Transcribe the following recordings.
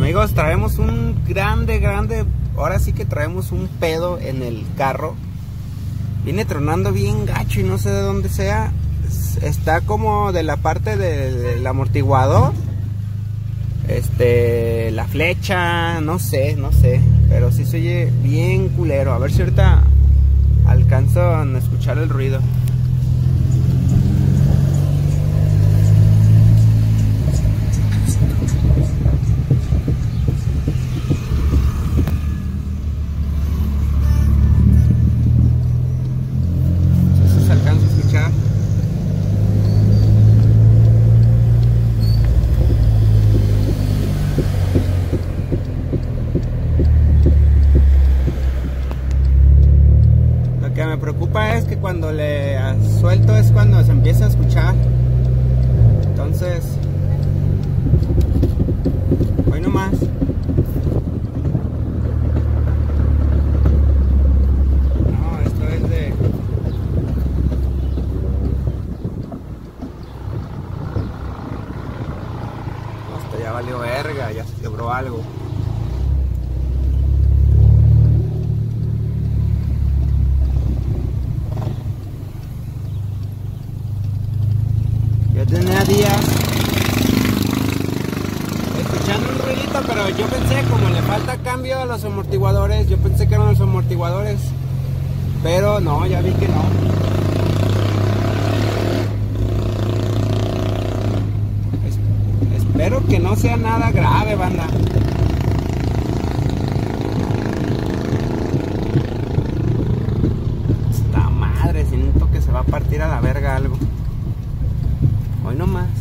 Amigos, traemos un grande, ahora sí que traemos un pedo en el carro. Viene tronando bien gacho y no sé de dónde sea. Está como de la parte del amortiguador. La flecha, no sé, pero sí se oye bien culero. A ver si ahorita alcanzo a escuchar el ruido. Lo que me preocupa es que cuando le suelto es cuando se empieza a escuchar. Entonces, hoy nomás. No, esto es de... Esto ya valió verga, ya se quebró algo. Ya tenía días escuchando un ruidito, pero yo pensé, como le falta cambio a los amortiguadores, yo pensé que eran los amortiguadores, pero no, ya vi que no. Espero que no sea nada grave, banda. Esta madre, siento que se va a partir a la verga algo. Hoy no más.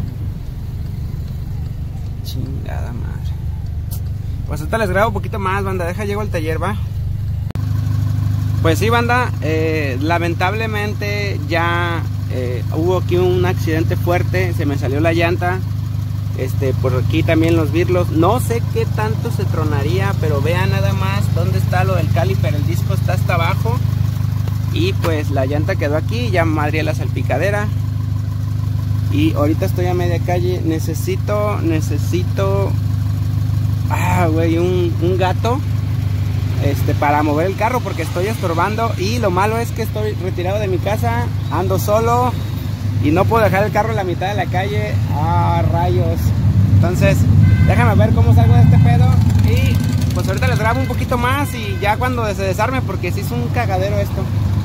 Chingada madre. Pues ahorita les grabo un poquito más, banda. Llego al taller, va. Pues sí, banda. Lamentablemente ya hubo aquí un accidente fuerte. Se me salió la llanta. Por aquí también los birlos. No sé qué tanto se tronaría, pero vean nada más dónde está lo del caliper. El disco está hasta abajo. Y pues la llanta quedó aquí. Ya madrié la salpicadera. Y ahorita estoy a media calle. Necesito un gato para mover el carro, porque estoy estorbando. Y lo malo es que estoy retirado de mi casa, ando solo y no puedo dejar el carro en la mitad de la calle. Ah, rayos. Entonces déjame ver cómo salgo de este pedo. Y pues ahorita les grabo un poquito más. Y ya cuando se desarme, porque sí es un cagadero esto.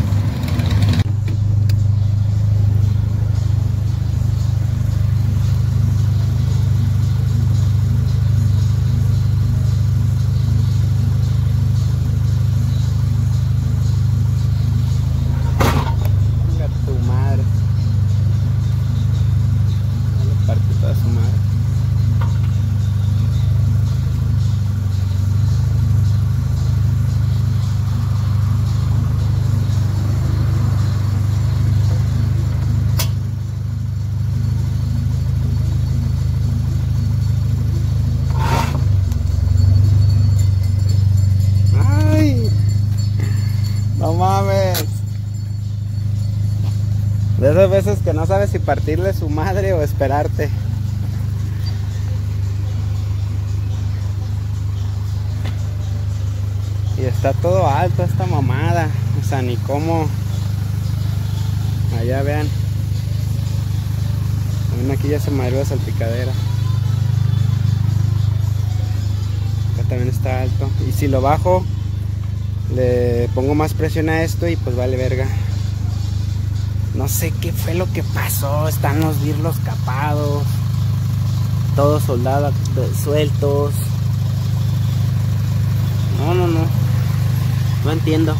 No mames. De esas veces que no sabes si partirle su madre o esperarte. Y está todo alto esta mamada. O sea, ni cómo. Allá vean. Aquí ya se madrió la salpicadera. Acá también está alto. Y si lo bajo, le pongo más presión a esto y pues vale verga. No sé qué fue lo que pasó. Están los birlos capados, todos soldados sueltos. No entiendo.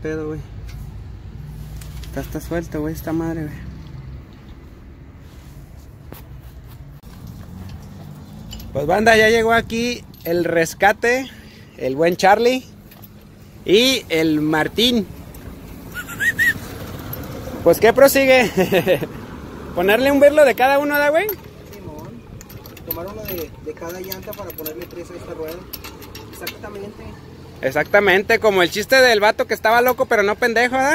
pedo, güey. Está suelto, güey, esta madre, güey. Pues banda, ya llegó aquí el rescate, el buen Charlie y el Martín. Pues ¿qué prosigue? Ponerle un birlo de cada uno, ¿da, güey? Simón, tomar uno de cada llanta para ponerle 3 a esta rueda. Exactamente. Exactamente, como el chiste del vato que estaba loco pero no pendejo, ¿verdad?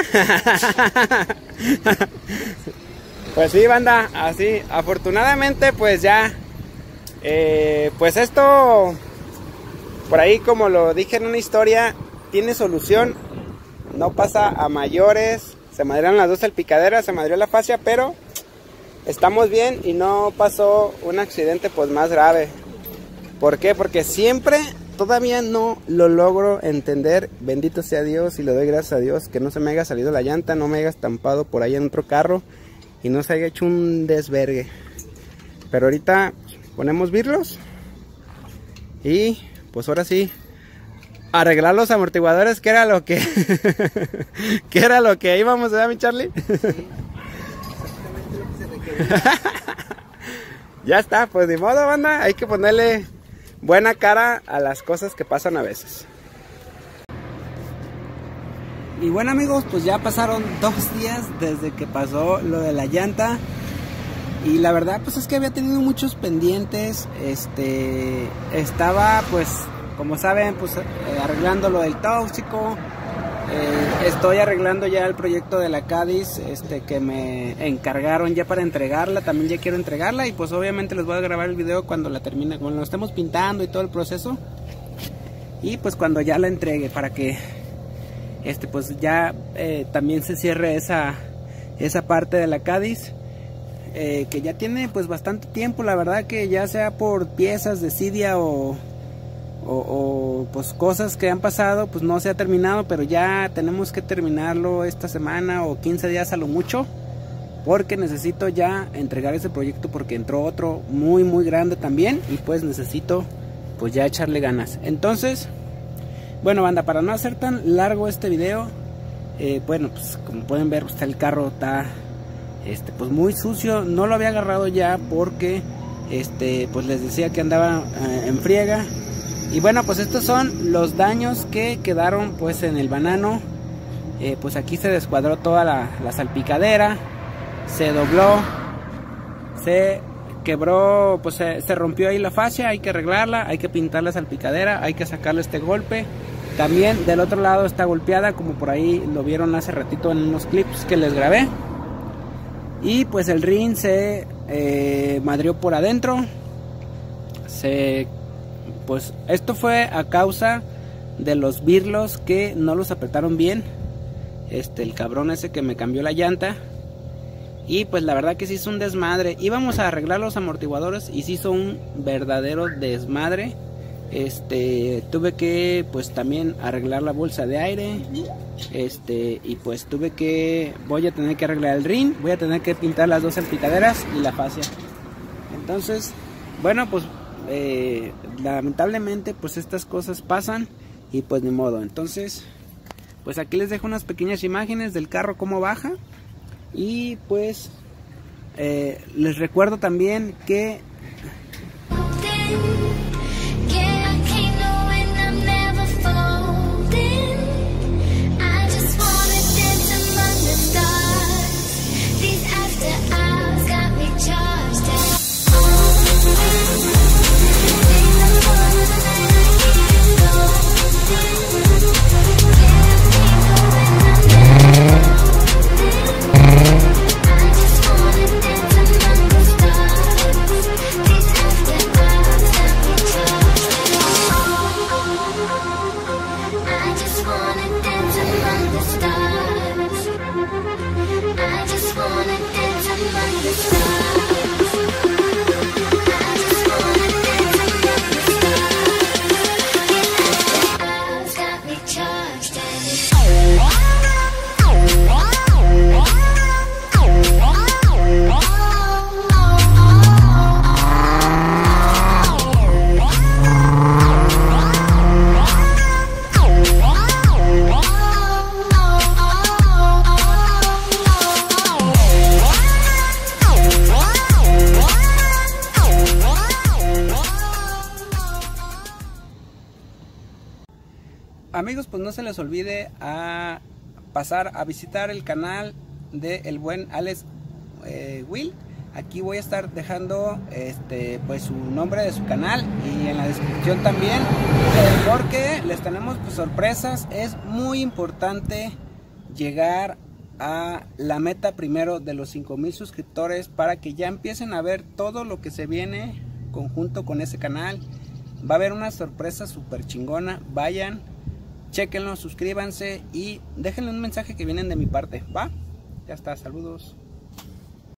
Pues sí, banda, así, afortunadamente pues ya, pues esto, por ahí como lo dije en una historia, tiene solución, no pasa a mayores, se madrearon las dos salpicaderas, se madrió la fascia, pero estamos bien y no pasó un accidente pues más grave. ¿Por qué? Porque siempre... Todavía no lo logro entender, bendito sea Dios y le doy gracias a Dios que no se me haya salido la llanta, no me haya estampado por ahí en otro carro y no se haya hecho un desvergue. Pero ahorita ponemos birlos y pues ahora sí, arreglar los amortiguadores, que era lo que que era lo que íbamos a ver, mi Charlie. Sí, exactamente lo que se requería. Ya está, pues de modo, banda, hay que ponerle buena cara a las cosas que pasan a veces. Y bueno, amigos, pues ya pasaron 2 días desde que pasó lo de la llanta. Y la verdad pues es que había tenido muchos pendientes. Estaba pues, como saben, pues arreglando lo del tóxico. Estoy arreglando ya el proyecto de la Cádiz, que me encargaron ya para entregarla. También ya quiero entregarla y pues obviamente les voy a grabar el video cuando la termine, cuando lo estemos pintando y todo el proceso. Y pues cuando ya la entregue, para que pues ya también se cierre esa parte de la Cádiz, que ya tiene pues bastante tiempo, la verdad, que ya sea por piezas de Cydia o pues cosas que han pasado, pues no se ha terminado, pero ya tenemos que terminarlo esta semana o 15 días a lo mucho, porque necesito ya entregar ese proyecto, porque entró otro muy grande también y pues necesito pues ya echarle ganas. Entonces, bueno, banda, para no hacer tan largo este video, bueno, pues como pueden ver, pues, el carro está pues muy sucio. No lo había agarrado ya porque pues les decía que andaba en friega. Y bueno, pues estos son los daños que quedaron pues en el banano. Pues aquí se descuadró toda la salpicadera, se dobló, se quebró, pues se rompió ahí la fascia. Hay que arreglarla, hay que pintar la salpicadera, hay que sacarle este golpe. También del otro lado está golpeada, como por ahí lo vieron hace ratito en unos clips que les grabé. Y pues el rin se madrió por adentro. Pues esto fue a causa de los birlos que no los apretaron bien. El cabrón ese que me cambió la llanta. Y pues la verdad que se hizo un desmadre. Íbamos a arreglar los amortiguadores y se hizo un verdadero desmadre. Tuve que pues también arreglar la bolsa de aire. Y pues voy a tener que arreglar el rin. Voy a tener que pintar las dos salpicaderas y la fascia. Entonces, bueno, pues lamentablemente pues estas cosas pasan y pues ni modo. Entonces pues aquí les dejo unas pequeñas imágenes del carro cómo baja. Y pues les recuerdo también que amigos, pues no se les olvide a pasar a visitar el canal de el buen Alex Will. Aquí voy a estar dejando pues su nombre de su canal y en la descripción también, porque les tenemos pues sorpresas. Es muy importante llegar a la meta primero de los 5,000 suscriptores para que ya empiecen a ver todo lo que se viene conjunto con ese canal. Va a haber una sorpresa súper chingona. Vayan, chequenlo, suscríbanse y déjenle un mensaje que vienen de mi parte, ¿va? Ya está, saludos.